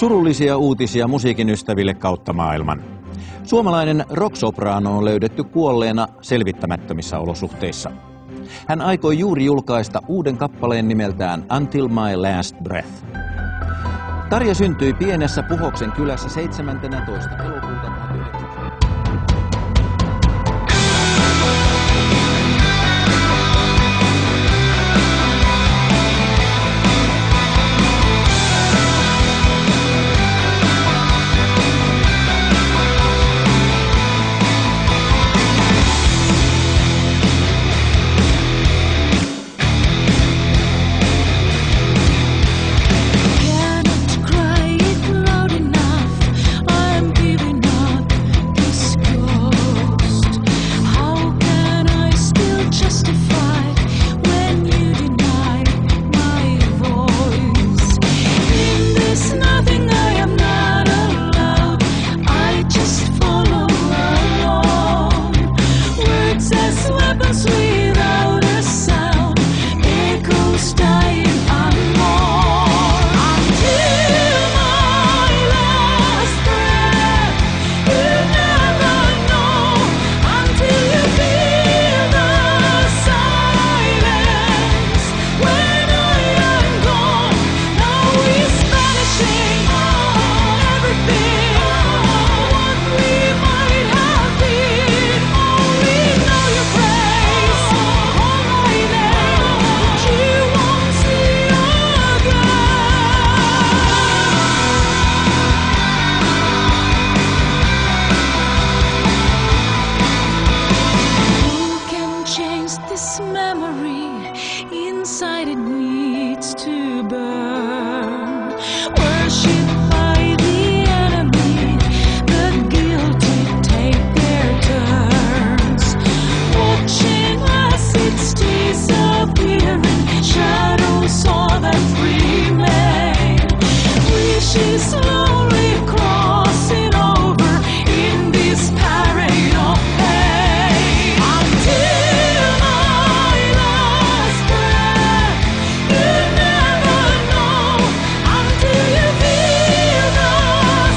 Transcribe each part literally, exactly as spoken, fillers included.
Surullisia uutisia musiikin ystäville kautta maailman. Suomalainen rock-sopraano on löydetty kuolleena selvittämättömissä olosuhteissa. Hän aikoi juuri julkaista uuden kappaleen nimeltään Until My Last Breath. Tarja syntyi pienessä Puhoksen kylässä seitsemästoista elokuuta tuhatyhdeksänsataayhdeksänkymmentä. Inside it needs to burn. Worshipped by the enemy, the guilty take their turns. Watching as its disappearing, shadows all that remain. Wishes slowly crossing over in this parade of pain. Until my last breath, you never know. Until you feel the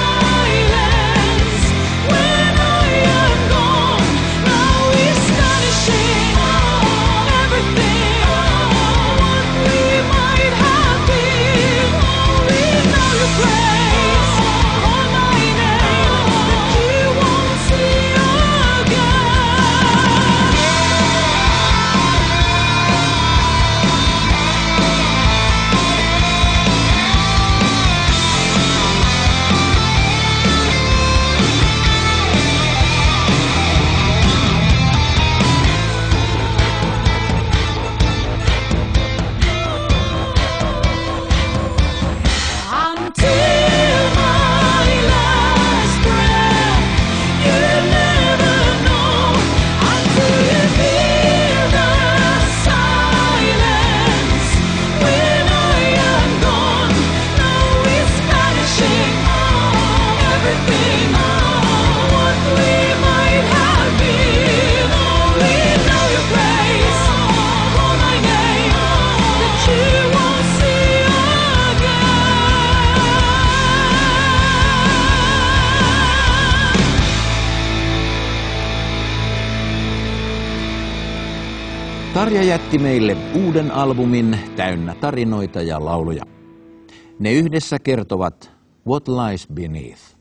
silence. When I am gone, now it's vanishing. Everything, what we might have been. Only know your praise, call my name, that you won't see again. Until my last breath, you never know. Until you feel the silence. When I am gone, now it's vanishing. Everything, what we might have been. Only know your grace, call my name, that you won't see again. Tarja jätti meille uuden albumin täynnä tarinoita ja lauluja. Ne yhdessä kertovat What Lies Beneath.